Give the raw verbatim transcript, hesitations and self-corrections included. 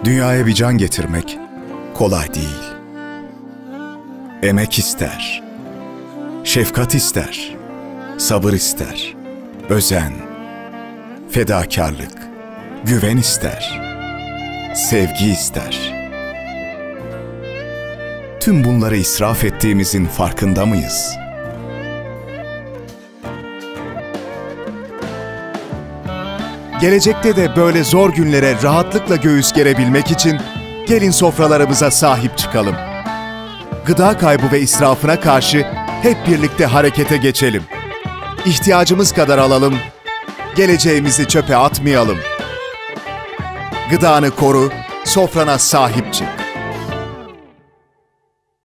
Dünyaya bir can getirmek kolay değil. Emek ister, şefkat ister, sabır ister, özen, fedakarlık, güven ister, sevgi ister. Tüm bunları israf ettiğimizin farkında mıyız? Gelecekte de böyle zor günlere rahatlıkla göğüs gerebilmek için gelin sofralarımıza sahip çıkalım. Gıda kaybı ve israfına karşı hep birlikte harekete geçelim. İhtiyacımız kadar alalım, geleceğimizi çöpe atmayalım. Gıdanı koru, sofrana sahip çık.